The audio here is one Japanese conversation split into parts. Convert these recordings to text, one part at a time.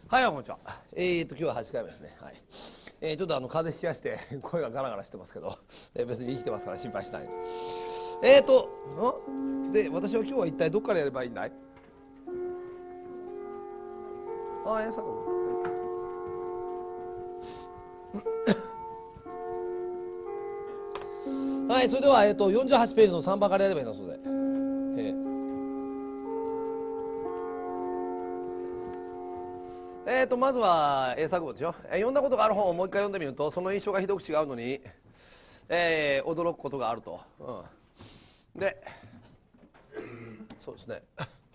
はい、こんにちは。今日は8回目ですね。はい。ちょっと風邪ひきやして声がガラガラしてますけど、別に生きてますから心配しない。で、私は今日は一体どっからやればいいんだい？さはい、それでは、48ページの3番からやればいいのそうで。まずは英作文ですよ。読んだことがある本をもう一回読んでみると、その印象がひどく違うのに、驚くことがあると。で、そうですね。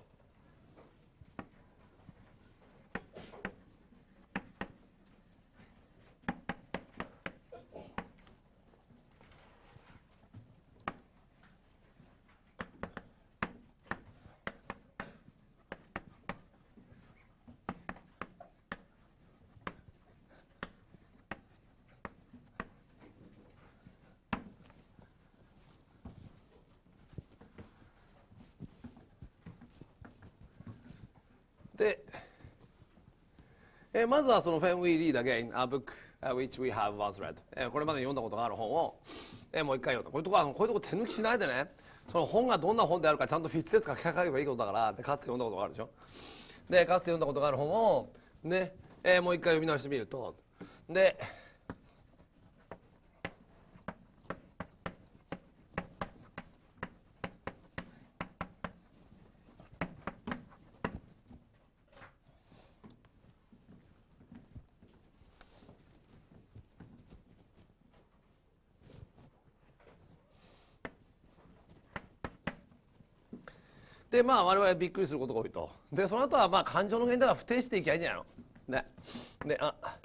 で、まずはその When we read again a book which we have once read、これまで読んだことがある本を、もう一回読んだ。こういうとこ手抜きしないでね、その本がどんな本であるかちゃんとフィッツテスト書けばいいことだから。でかつて読んだことがあるでしょ。でかつて読んだことがある本をね、もう一回読み直してみると、でまあ我々びっくりすることが多いと。でその後はまあ感情の原因だから不定していきゃいいんじゃないのね。で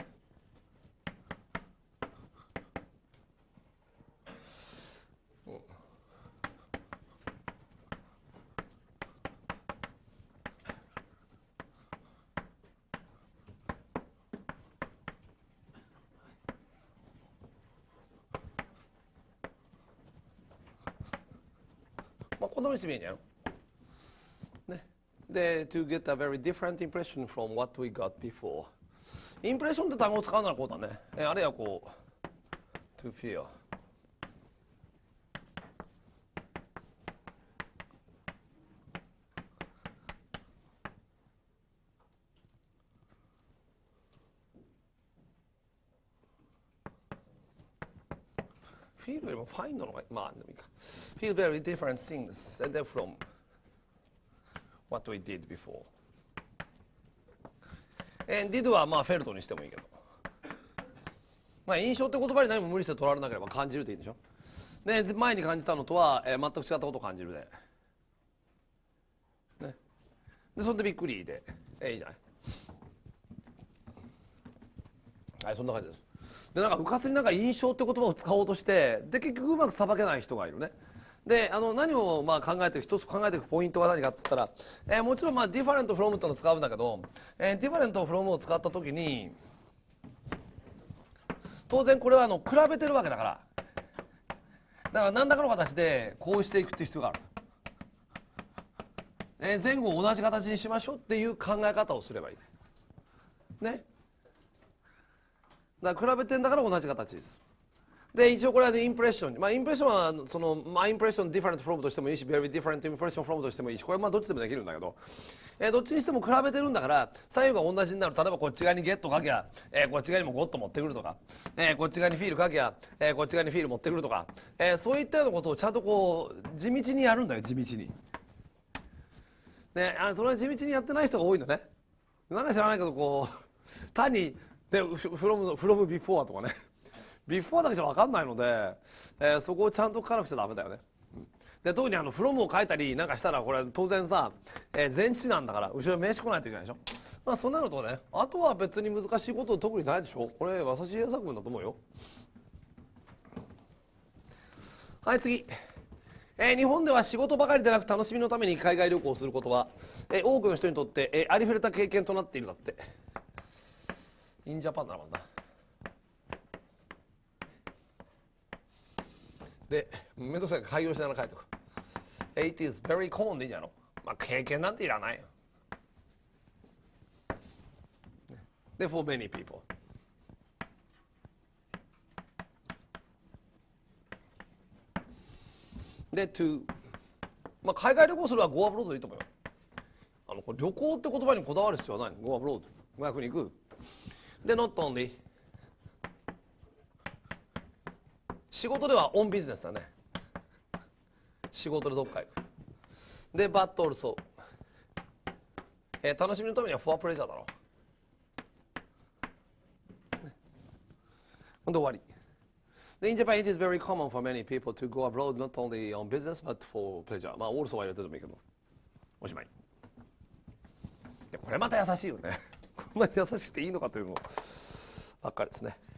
まあこんなふうにしてみるんじゃないのね。で to get a very different impression from what we got before。インプレッションって単語を使うならこうだね。あるいはこう to feel。feel よりも find のがまあでもいいか。feel very different things from what we did before。did はまあフェルトにしてもいいけど、まあ印象って言葉に何も無理して取られなければ感じるでいいんでしょ。で前に感じたのとは、全く違ったことを感じるで、ね、でそれでびっくりで、いいじゃない。はい、そんな感じです。でなんかうかつになんか印象って言葉を使おうとして、で結局うまくさばけない人がいるね。で何をまあ考えて一つ考えていくポイントは何かって言ったら、もちろんまあディファレントフロムってのを使うんだけど、ディファレントフロムを使った時に当然これは比べてるわけだから、だから何らかの形でこうしていくっていう必要がある。前後を同じ形にしましょうっていう考え方をすればいいね。だから比べてんだから同じ形です。で一応これはインプレッション、まあインプレッションはそのまあインプレッションディファレントフロムとしてもいいし、ベリーディファレントインプレッションフロムとしてもいいし、これはまあどっちでもできるんだけど、どっちにしても比べてるんだから左右が同じになる。例えばこっち側にゲットかけや、こっち側にもゴッと持ってくるとか、こっち側にフィールかけや、こっち側にフィール持ってくるとか、そういったようなことをちゃんとこう地道にやるんだよ、地道に。それは地道にやってない人が多いんだね。なんか知らないけどこう単にフロムビフォーとかね、ビフォーだけじゃ分かんないので、そこをちゃんと書かなくちゃダメだよね。で特にフロムを書いたりなんかしたらこれ当然さ、前置詞なんだから後ろ名詞来ないといけないでしょ。まあそんなのとね、あとは別に難しいこと特にないでしょ。これ優しい英作文だと思うよ。はい次。日本では仕事ばかりでなく楽しみのために海外旅行をすることは、多くの人にとって、ありふれた経験となっているだって。インジャパンならまだ。で、めんどくさいから開業しながら書いておく。It is very common でいいんじゃないの。まあ経験なんていらないよ。 で for many people で to まあ海外旅行するは go abroad でいいと思うよ。これ旅行って言葉にこだわる必要はない。 go abroad 外国に行く。で not only 仕事では on business だね。仕事でどっか行く。で but also、楽しみのためには for pleasure だろ。ほんで終わり。で in Japan it is very common for many people to go abroad not only on business but for pleasure。まあ also は入れててもいいけど。おしまい。これまた優しいよね。こんなに優しくていいのかというのばっかりですね。